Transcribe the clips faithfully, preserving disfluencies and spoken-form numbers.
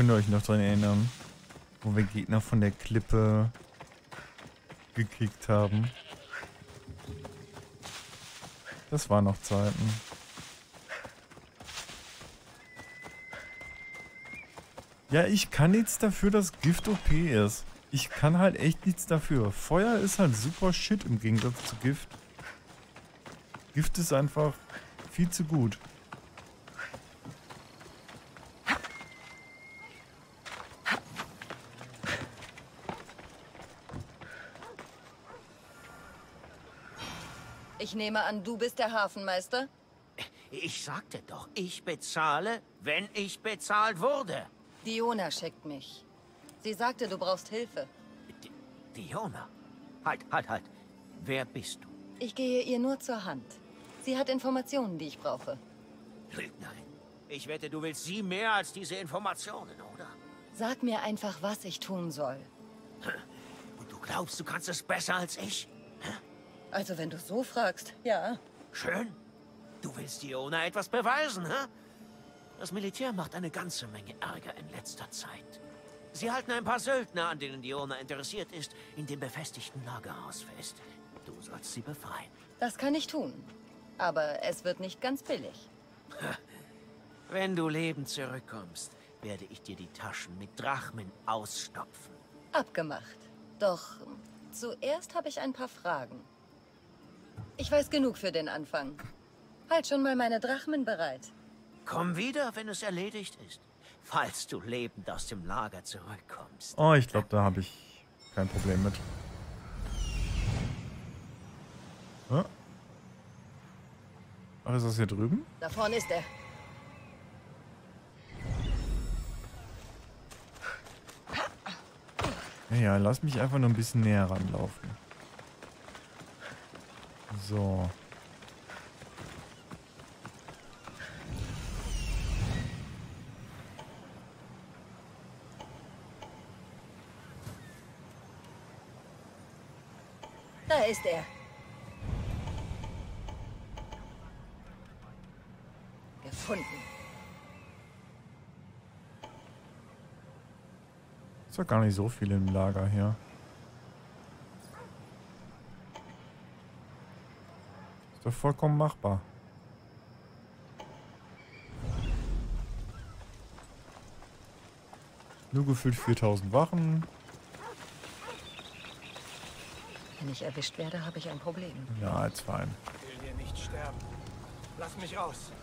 könnt ihr euch noch dran erinnern, wo wir Gegner von der Klippe gekickt haben. Das waren noch Zeiten. Ja, ich kann nichts dafür, dass Gift O P ist. Ich kann halt echt nichts dafür. Feuer ist halt super shit im Gegensatz zu Gift. Gift ist einfach viel zu gut. Ich nehme an, du bist der Hafenmeister? Ich sagte doch, ich bezahle, wenn ich bezahlt wurde. Diona schickt mich. Sie sagte, du brauchst Hilfe. D Diona? Halt, halt, halt. Wer bist du? Ich gehe ihr nur zur Hand. Sie hat Informationen, die ich brauche. Nein. Ich wette, du willst sie mehr als diese Informationen, oder? Sag mir einfach, was ich tun soll. Und du glaubst, du kannst es besser als ich? Also, wenn du so fragst, ja. Schön. Du willst Diona etwas beweisen, hä? Das Militär macht eine ganze Menge Ärger in letzter Zeit. Sie halten ein paar Söldner, an denen Diona interessiert ist, in dem befestigten Lagerhaus fest. Du sollst sie befreien. Das kann ich tun. Aber es wird nicht ganz billig. Wenn du lebend zurückkommst, werde ich dir die Taschen mit Drachmen ausstopfen. Abgemacht. Doch zuerst habe ich ein paar Fragen. Ich weiß genug für den Anfang. Halt schon mal meine Drachmen bereit. Komm wieder, wenn es erledigt ist. Falls du lebend aus dem Lager zurückkommst. Oh, ich glaube, da habe ich kein Problem mit. Hm? Ach, ist das hier drüben? Da vorne ist er. Ja, ja, lass mich einfach nur ein bisschen näher ranlaufen. So. Da ist er. Gefunden. Ist doch gar nicht so viel im Lager hier. Ist doch vollkommen machbar. Nur gefühlt viertausend Wachen. Wenn ich erwischt werde, habe ich ein Problem. Ja, jetzt fein. Ich will hier nicht sterben. Lass mich raus.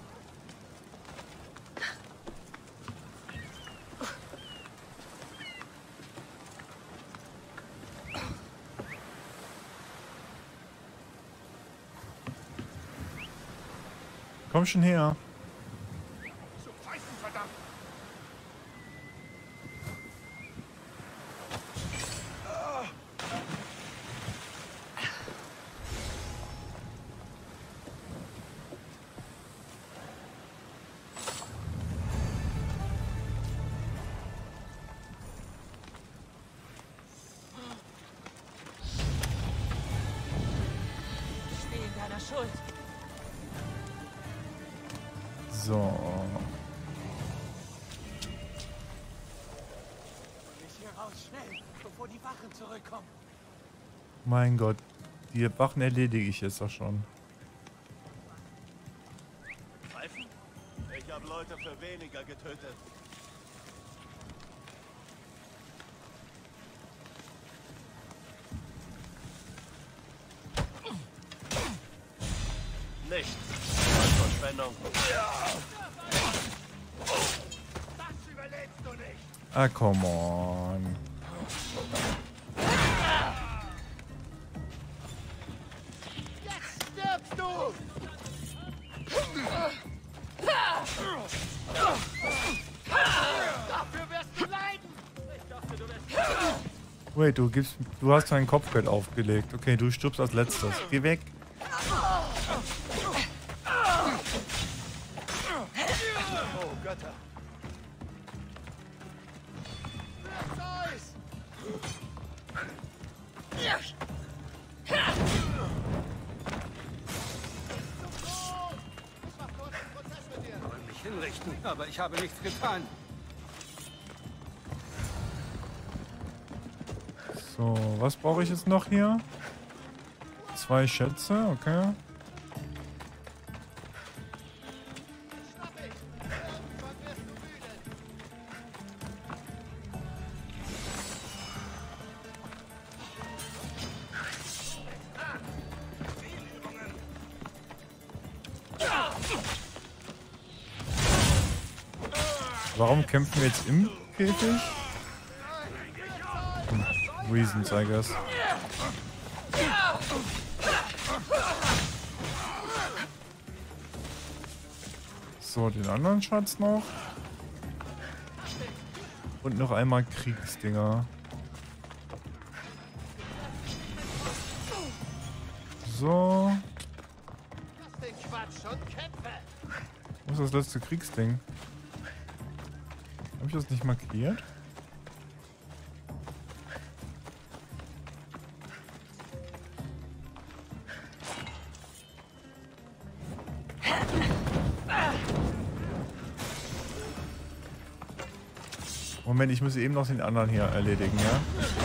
Komm schon her. Zum Pfeifen, verdammt! Ich stehe in deiner Schuld. So. Mich hier raus, schnell, bevor die Wachen zurückkommen. Mein Gott. Die Wachen erledige ich jetzt doch schon. Pfeifen? Ich habe Leute für weniger getötet. Nicht. Verschwendung. Das überlebst du nicht. Ah, come on. Jetzt stirbst du! Dafür wirst du leiden! Ich dachte, du wärst... Wait, du gibst. Du hast dein Kopfgeld aufgelegt. Okay, du stirbst als letztes. Geh weg. Oh, Götter. Wirf's Eis! Ich mach kurz einen Prozess mit dir. Ich wollte mich hinrichten, aber ich habe nichts getan. So, was brauche ich jetzt noch hier? Zwei Schätze, okay. Warum kämpfen wir jetzt im Käfig? Hm. Reasons, I guess. So, den anderen Schatz noch. Und noch einmal Kriegsdinger. So. Wo ist das letzte Kriegsding? Habe ich das nicht markiert? Moment, ich muss eben noch den anderen hier erledigen, ja?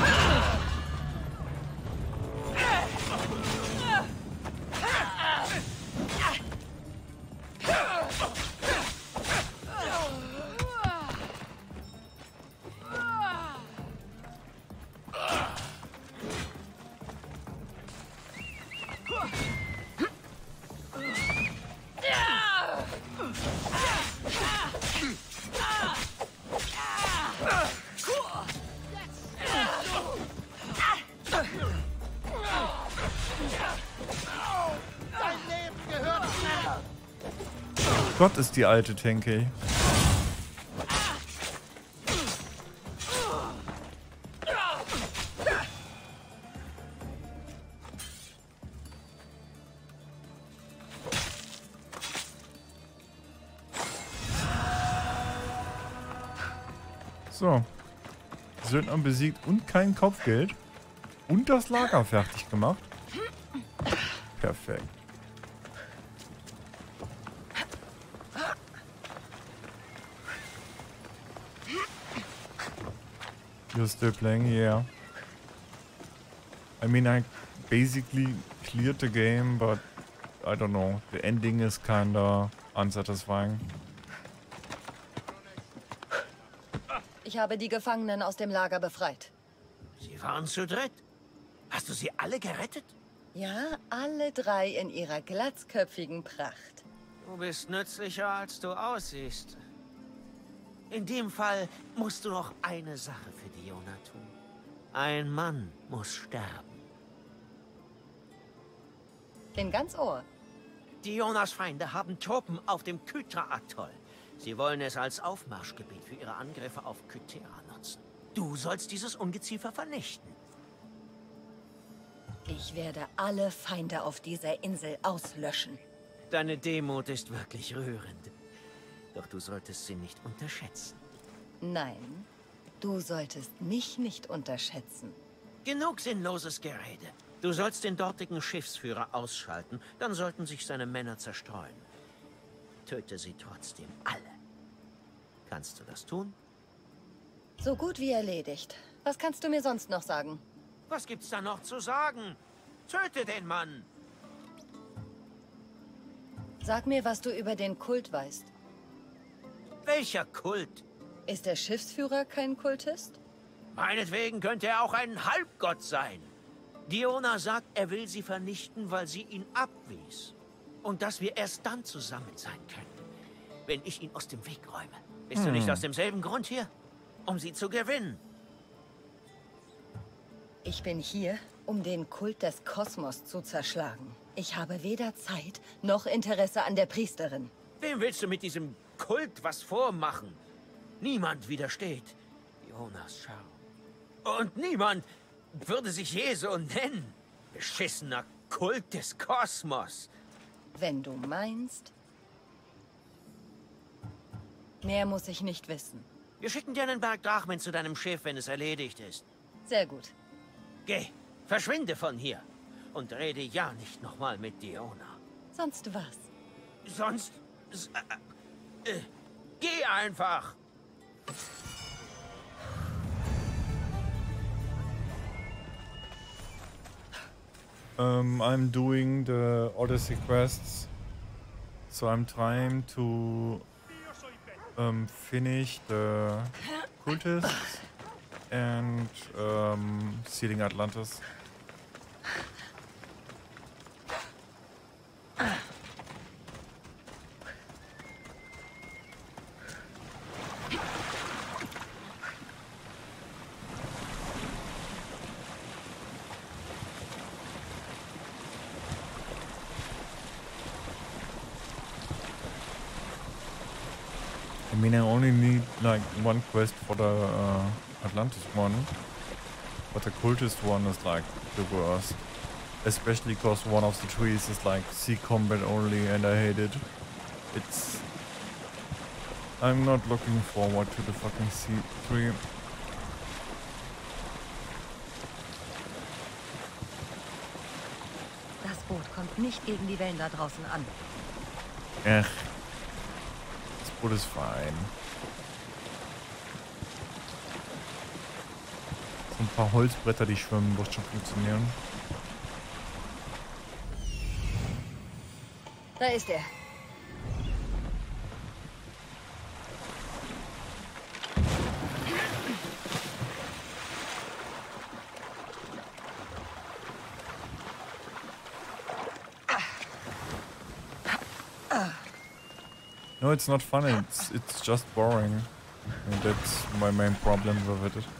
Gott, ist die alte Tenkei. So. Söldner besiegt und kein Kopfgeld. Und das Lager fertig gemacht. Perfekt. You're still playing? Yeah. I mean, I basically cleared the game, but I don't know. The ending is kinda unsatisfying. Ich habe die Gefangenen aus dem Lager befreit. Sie waren zu dritt. Hast du sie alle gerettet? Ja, alle drei in ihrer glatzköpfigen Pracht. Du bist nützlicher, als du aussiehst. In dem Fall musst du noch eine Sache für Diona tun. Ein Mann muss sterben. Bin ganz Ohr. Dionas Feinde haben Truppen auf dem Kythra-Atoll. Sie wollen es als Aufmarschgebiet für ihre Angriffe auf Kythera nutzen. Du sollst dieses Ungeziefer vernichten. Ich werde alle Feinde auf dieser Insel auslöschen. Deine Demut ist wirklich rührend. Doch du solltest sie nicht unterschätzen. Nein, du solltest mich nicht unterschätzen. Genug sinnloses Gerede. Du sollst den dortigen Schiffsführer ausschalten, dann sollten sich seine Männer zerstreuen. Töte sie trotzdem alle. Kannst du das tun? So gut wie erledigt. Was kannst du mir sonst noch sagen? Was gibt's da noch zu sagen? Töte den Mann! Sag mir, was du über den Kult weißt. Welcher Kult? Ist der Schiffsführer kein Kultist? Meinetwegen könnte er auch ein Halbgott sein. Diona sagt, er will sie vernichten, weil sie ihn abwies. Und dass wir erst dann zusammen sein können, wenn ich ihn aus dem Weg räume. Bist hm. du nicht aus demselben Grund hier? Um sie zu gewinnen. Ich bin hier, um den Kult des Kosmos zu zerschlagen. Ich habe weder Zeit noch Interesse an der Priesterin. Wem willst du mit diesem Kult was vormachen? Niemand widersteht Dionas Schau. Und niemand würde sich je so nennen. Beschissener Kult des Kosmos. Wenn du meinst. Mehr muss ich nicht wissen. Wir schicken dir einen Berg Drachmen zu deinem Schiff, wenn es erledigt ist. Sehr gut. Geh, verschwinde von hier. Und rede ja nicht nochmal mit Diona. Sonst was? Sonst... Äh, äh, geh einfach! Um, I'm doing the Odyssey quests, so I'm trying to um, finish the cultists and um, sealing Atlantis. I mean, I only need like one quest for the uh, Atlantis one, but the cultist one is like the worst. Especially because one of the trees is like sea combat only and I hate it. It's... I'm not looking forward to the fucking sea tree. Das Boot kommt nicht gegen die Wellen da draußen an. Ach. Das Boot ist fein. So ein paar Holzbretter, die schwimmen, wird schon funktionieren. Da ist er. No, it's not fun. It's it's just boring. And that's my main problem with it.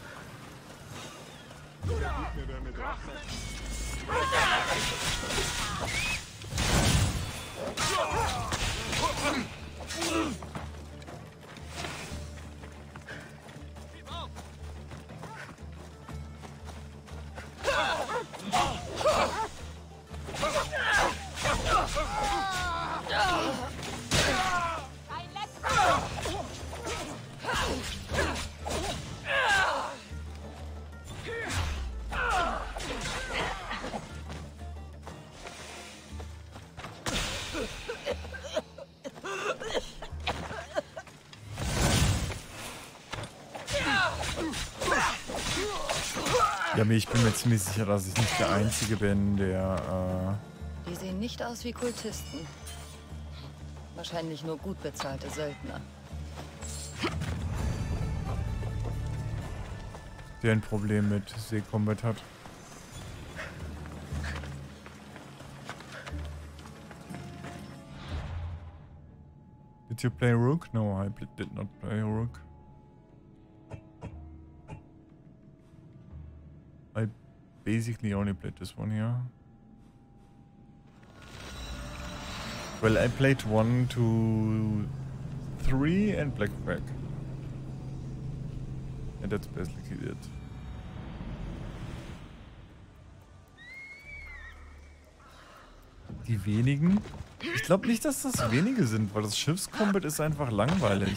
Ja, aber ich bin mir ziemlich sicher, dass ich nicht der Einzige bin, der... Äh Die sehen nicht aus wie Kultisten. Wahrscheinlich nur gut bezahlte Söldner. der ein Problem mit Seecombat hat. Did you play Rook? No, I did not play Rook. I basically only played this one here. Well, I played one, two, three and Black Flag. And that's basically it. Die wenigen? Ich glaube nicht, dass das wenige sind, weil das Schiffscombat ist einfach langweilig.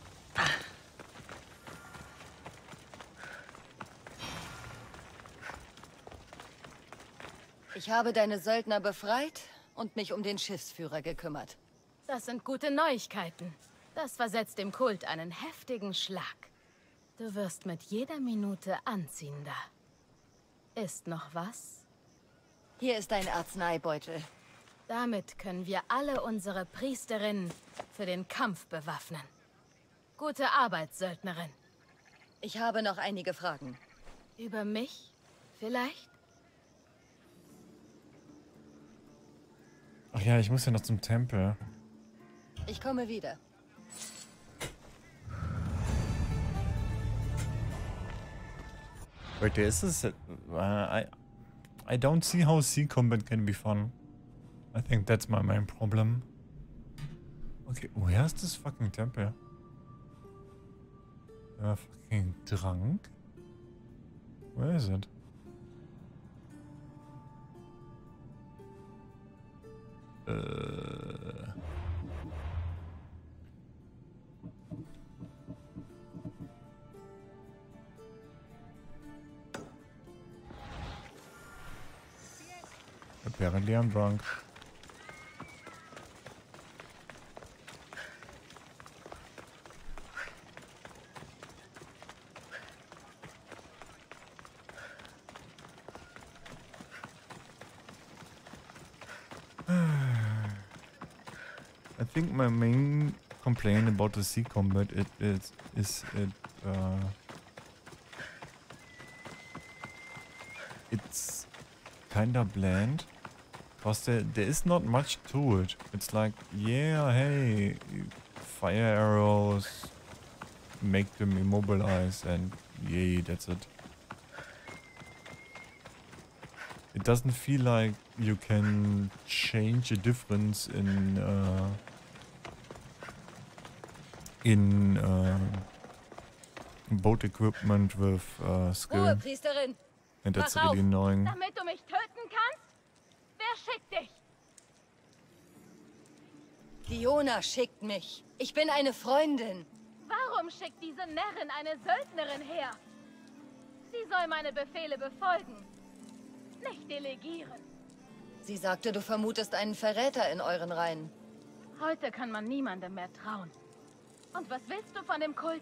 Ich habe deine Söldner befreit und mich um den Schiffsführer gekümmert. Das sind gute Neuigkeiten. Das versetzt dem Kult einen heftigen Schlag. Du wirst mit jeder Minute anziehender. Ist noch was? Hier ist dein Arzneibeutel. Damit können wir alle unsere Priesterinnen für den Kampf bewaffnen. Gute Arbeit, Söldnerin. Ich habe noch einige Fragen. Über mich? Vielleicht? Ach ja, ich muss ja noch zum Tempel. Ich komme wieder. Wait, there is this. Uh, I, I don't see how sea combat can be fun. I think that's my main problem. Okay, where's this fucking temple? Uh, fucking drunk? Where is it? Uh... Apparently I'm drunk. think my main complaint about the sea combat it, it is it uh, it's kinda bland. Cause there, there is not much to it. It's like, yeah, hey, fire arrows, make them immobilize, and yay, that's it. It doesn't feel like you can change a difference in uh, in uh, boat equipment with uh, skill, Ruhe, Priesterin! and that's Wach auf, really annoying. damit du mich töten kannst? Wer schickt dich? Diona schickt mich. Ich bin eine Freundin. Warum schickt diese Närrin eine Söldnerin her? Sie soll meine Befehle befolgen, nicht delegieren. Sie sagte, du vermutest einen Verräter in euren Reihen. Heute kann man niemandem mehr trauen. Und was willst du von dem Kult?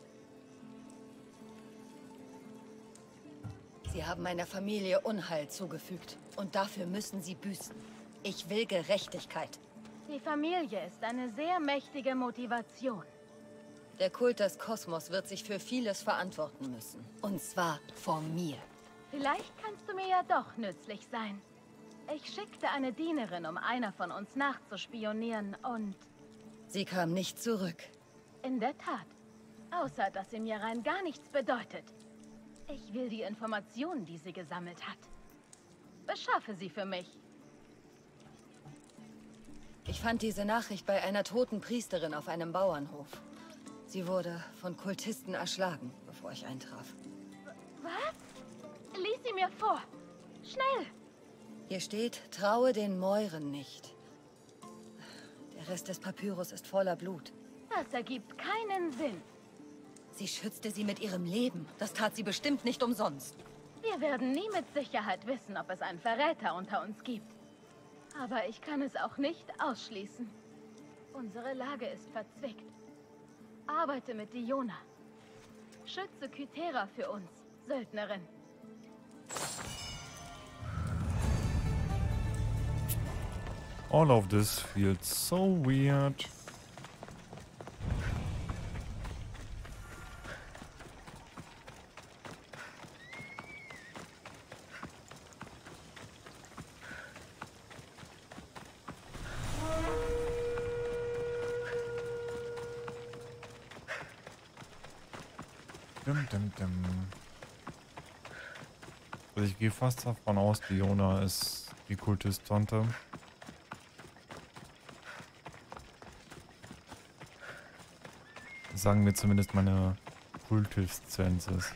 Sie haben meiner Familie Unheil zugefügt. Und dafür müssen sie büßen. Ich will Gerechtigkeit. Die Familie ist eine sehr mächtige Motivation. Der Kult des Kosmos wird sich für vieles verantworten müssen. Und zwar vor mir. Vielleicht kannst du mir ja doch nützlich sein. Ich schickte eine Dienerin, um einer von uns nachzuspionieren und... Sie kam nicht zurück. In der Tat. Außer, dass sie mir rein gar nichts bedeutet. Ich will die Informationen, die sie gesammelt hat. Beschaffe sie für mich. Ich fand diese Nachricht bei einer toten Priesterin auf einem Bauernhof. Sie wurde von Kultisten erschlagen, bevor ich eintraf. Was? Lies sie mir vor. Schnell! Hier steht, traue den Mäuren nicht. Der Rest des Papyrus ist voller Blut. Das ergibt keinen Sinn. Sie schützte sie mit ihrem Leben. Das tat sie bestimmt nicht umsonst. Wir werden nie mit Sicherheit wissen, ob es einen Verräter unter uns gibt. Aber ich kann es auch nicht ausschließen. Unsere Lage ist verzwickt. Arbeite mit Diona. Schütze Kythera für uns, Söldnerin. All of this feels so weird. Dum, dum, dum. Also ich gehe fast davon aus, Diona ist die Kultist-Tante. Sagen mir zumindest meine Kultist-Senses.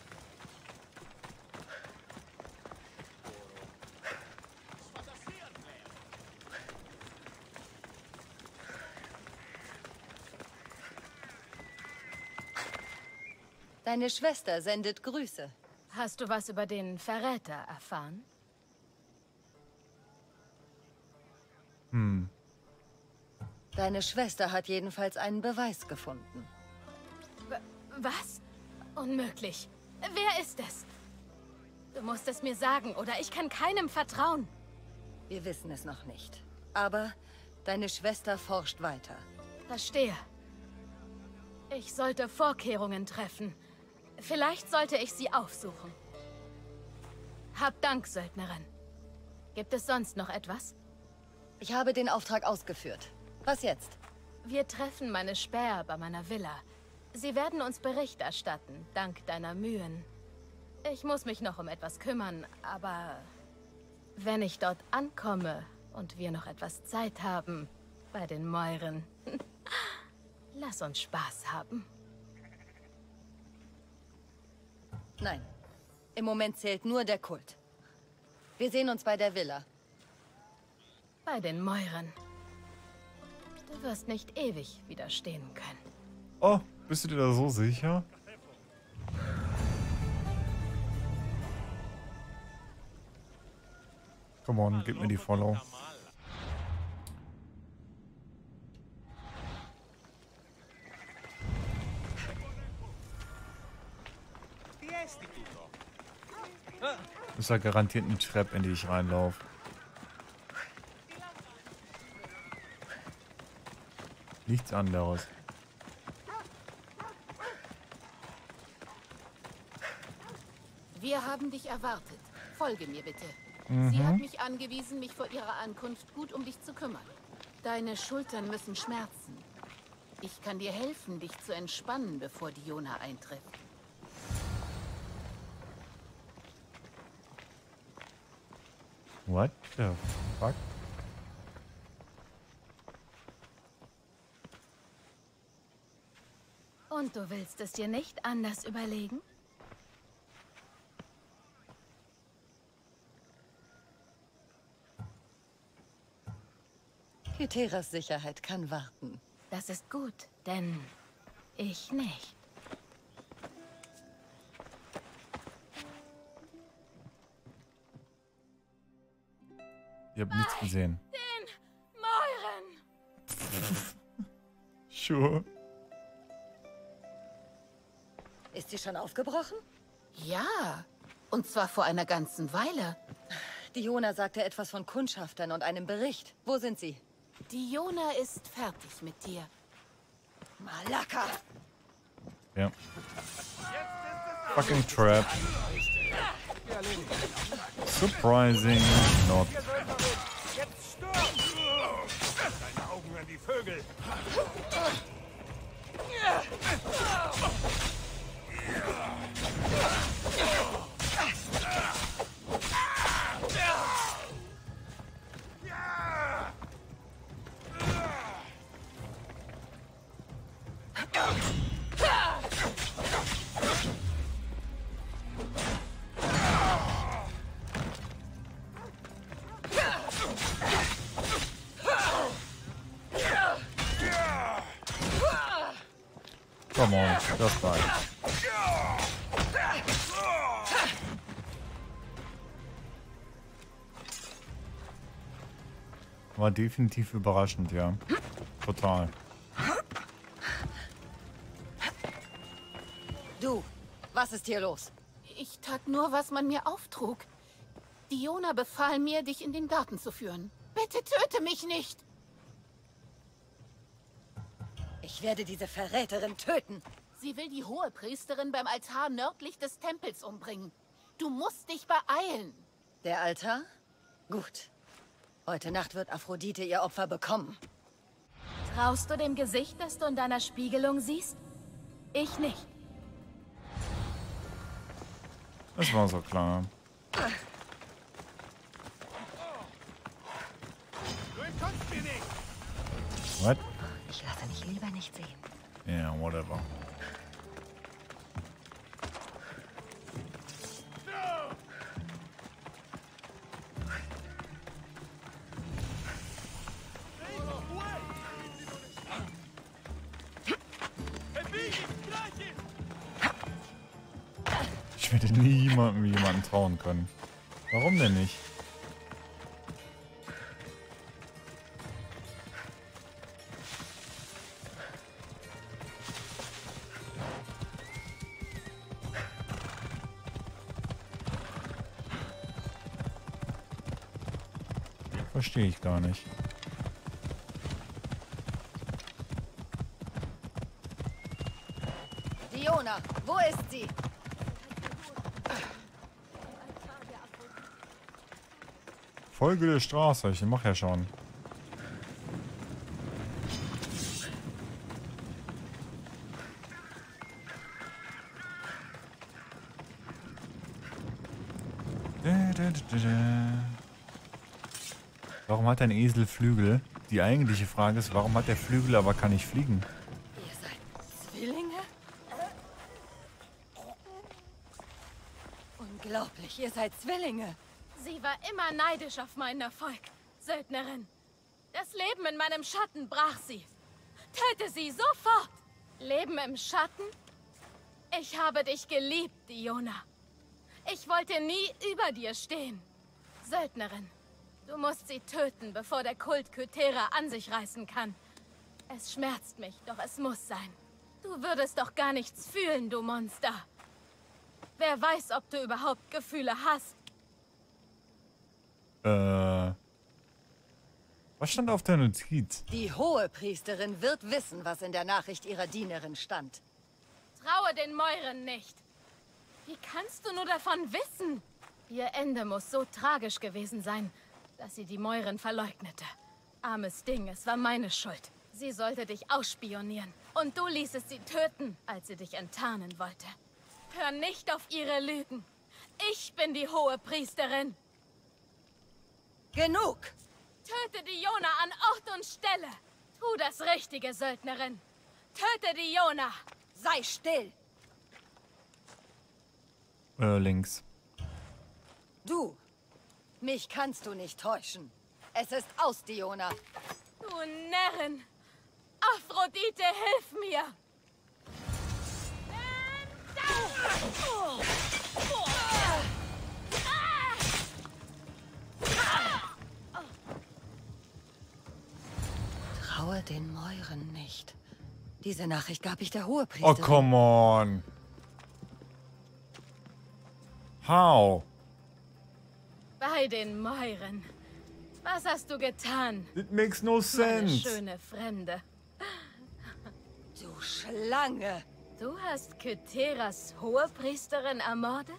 Deine Schwester sendet Grüße. Hast du was über den Verräter erfahren? Hm. Deine Schwester hat jedenfalls einen Beweis gefunden. W- was? Unmöglich. Wer ist es? Du musst es mir sagen, oder ich kann keinem vertrauen. Wir wissen es noch nicht. Aber deine Schwester forscht weiter. Verstehe. Ich sollte Vorkehrungen treffen. Vielleicht sollte ich sie aufsuchen. Hab Dank, Söldnerin. Gibt es sonst noch etwas? Ich habe den Auftrag ausgeführt. Was jetzt? Wir treffen meine Späher bei meiner Villa. Sie werden uns Bericht erstatten, dank deiner Mühen. Ich muss mich noch um etwas kümmern, aber wenn ich dort ankomme und wir noch etwas Zeit haben bei den Mäuren, lass uns Spaß haben. Nein. Im Moment zählt nur der Kult. Wir sehen uns bei der Villa. Bei den Mäuren. Du wirst nicht ewig widerstehen können. Oh, bist du dir da so sicher? Come on, gib mir die Follow. Ist ja garantiert eine Treppe, in die ich reinlaufe. Nichts anderes. Wir haben dich erwartet. Folge mir bitte. Mhm. Sie hat mich angewiesen, mich vor ihrer Ankunft gut um dich zu kümmern. Deine Schultern müssen schmerzen. Ich kann dir helfen, dich zu entspannen, bevor Diona eintrifft. What the fuck? Und du willst es dir nicht anders überlegen? Kytheras Sicherheit kann warten. Das ist gut, denn ich nicht. Ich hab nichts gesehen. Den Mäuren! Sure. Ist sie schon aufgebrochen? Ja, und zwar vor einer ganzen Weile. Diona sagte etwas von Kundschaftern und einem Bericht. Wo sind sie? Diona ist fertig mit dir. Malaka! Ja. Fucking trap. Surprising not. Jetzt stirb! Deine Augen an die Vögel! Come on, just bye. War definitiv überraschend, ja. Total. Du, was ist hier los? Ich tat nur, was man mir auftrug. Diona befahl mir, dich in den Garten zu führen. Bitte töte mich nicht! Ich werde diese Verräterin töten. Sie will die Hohepriesterin beim Altar nördlich des Tempels umbringen. Du musst dich beeilen. Der Altar? Gut. Heute Nacht wird Aphrodite ihr Opfer bekommen. Traust du dem Gesicht, das du in deiner Spiegelung siehst? Ich nicht. Das war so klar. Du entkommst mir nicht! What? Ich lasse mich lieber nicht sehen. Ja, yeah, whatever. Ich werde niemandem jemanden trauen können. Warum denn nicht? Verstehe ich gar nicht. Diona, wo ist sie? Folge der Straße, ich mach ja schon. Warum hat ein Esel Flügel? Die eigentliche Frage ist, warum hat der Flügel, aber kann nicht fliegen? Ihr seid Zwillinge? Unglaublich, ihr seid Zwillinge. Sie war immer neidisch auf meinen Erfolg, Söldnerin. Das Leben in meinem Schatten brach sie. Töte sie sofort! Leben im Schatten? Ich habe dich geliebt, Diona. Ich wollte nie über dir stehen. Söldnerin, du musst sie töten, bevor der Kult Kythera an sich reißen kann. Es schmerzt mich, doch es muss sein. Du würdest doch gar nichts fühlen, du Monster. Wer weiß, ob du überhaupt Gefühle hast. Äh. Was stand auf der Notiz? Die Hohepriesterin wird wissen, was in der Nachricht ihrer Dienerin stand. Traue den Mäuren nicht. Wie kannst du nur davon wissen? Ihr Ende muss so tragisch gewesen sein, dass sie die Mäuren verleugnete. Armes Ding, es war meine Schuld. Sie sollte dich ausspionieren. Und du ließest sie töten, als sie dich enttarnen wollte. Hör nicht auf ihre Lügen. Ich bin die Hohepriesterin. Genug! Töte die Jona an Ort und Stelle. Tu das Richtige, Söldnerin. Töte die Jona. Sei still! Äh, links. Du! Mich kannst du nicht täuschen. Es ist aus, Diona. Du Närrin! Aphrodite, hilf mir! Traue den Mäuren nicht. Diese Nachricht gab ich der Oh, Hohepriesterin. come on. How? Bei den Mäuren. Was hast du getan? It makes no Meine sense. schöne Fremde. Du Schlange! Du hast Kytheras Hohepriesterin ermordet?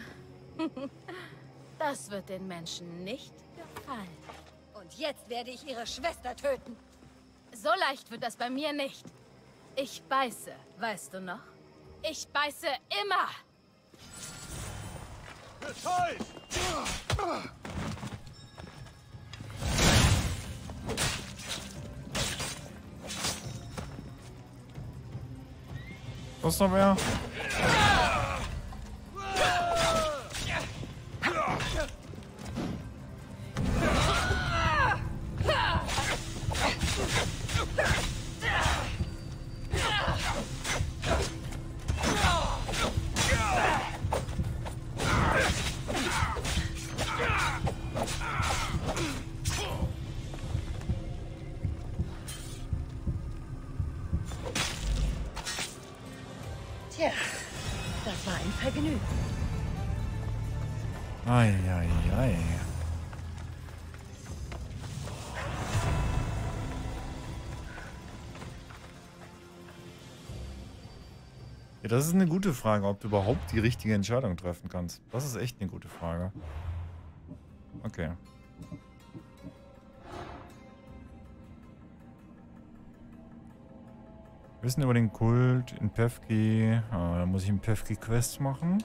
Das wird den Menschen nicht gefallen. Und jetzt werde ich ihre Schwester töten. So leicht wird das bei mir nicht. Ich beiße, weißt du noch? Ich beiße immer! Was ist noch mehr? Tja, das war ein Vergnügen. Ei, ei, ei. Ja, das ist eine gute Frage, ob du überhaupt die richtige Entscheidung treffen kannst. Das ist echt eine gute Frage. Okay. Wissen über den Kult in Pevki. Ah, da muss ich in Pevki Quests machen.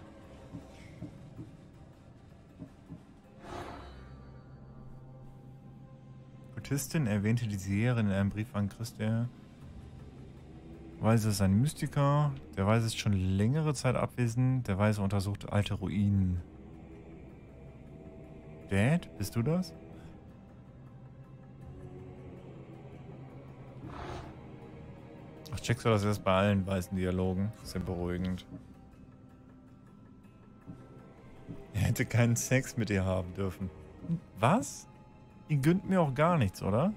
Kultistin erwähnte die Seherin in einem Brief an Christ. Der Weise ist ein Mystiker. Der Weise ist schon längere Zeit abwesend. Der Weise untersucht alte Ruinen. Dad, bist du das? Ach, checkst du das erst bei allen weißen Dialogen? Sehr beruhigend. Er hätte keinen Sex mit ihr haben dürfen. Was? Ihr gönnt mir auch gar nichts, oder?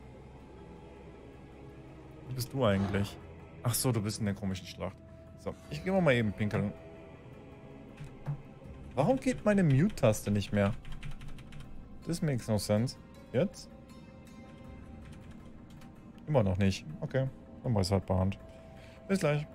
Wo bist du eigentlich? Ach so, du bist in der komischen Schlacht. So, ich gehe mal eben pinkeln. Warum geht meine Mute-Taste nicht mehr? This makes no sense. Jetzt? Immer noch nicht. Okay, dann war es halt bei Hand. Bis gleich.